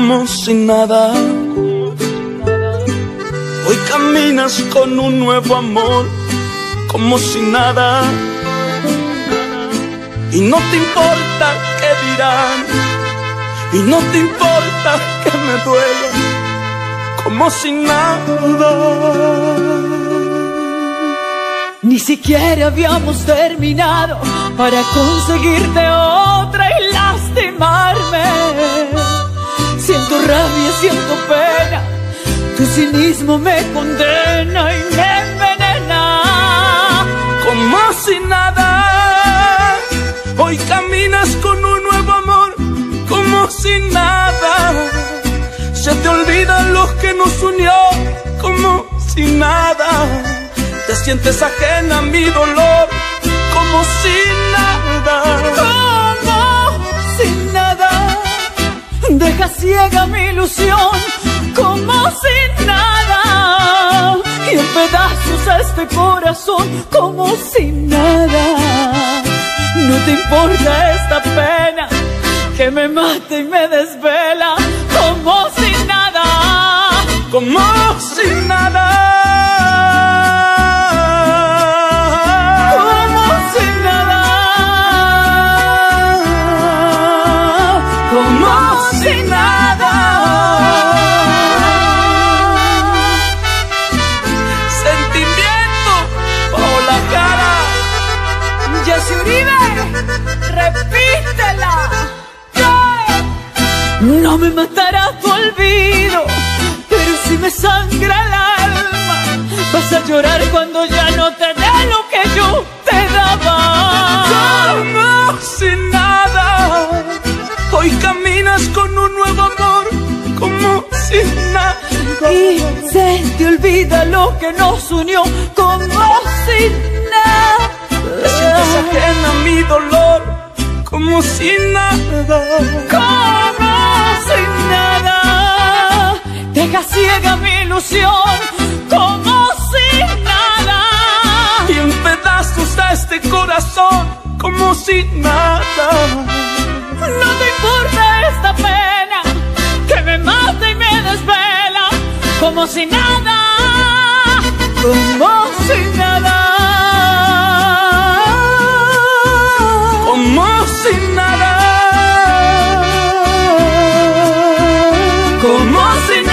como si nada. Hoy caminas con un nuevo amor, como si nada. Y no te importa qué dirán, y no te importa que me duela, como si nada. Ni siquiera habíamos terminado para conseguirte otra y lastimarme. Siento rabia, siento pena, tu cinismo me condena y me envenena. Como si nada, hoy caminas con un nuevo amor, como si nada. Se te olvidan los que nos unió, como si nada. Te sientes ajena a mi dolor, como si nada. Como si nada. Deja ciega mi ilusión, como si nada. Y en pedazos a este corazón, como si nada. No te importa esta pena que me mata y me desvela, como si nada. Como si nada. Repítela. No me matará tu olvido, pero si me sangra el alma. Vas a llorar cuando ya no te dé lo que yo te daba. Como si nada. Hoy caminas con un nuevo amor, como si nada. Y se te olvida lo que nos unió, como si nada. Te sientes ajena a mi dolor, como si nada. Como si nada. Deja ciega mi ilusión, como si nada. Y en pedazos a este corazón, como si nada. No te importa esta pena que me mata y me desvela, como si nada. Como si nada. Como si nada. Como si nada.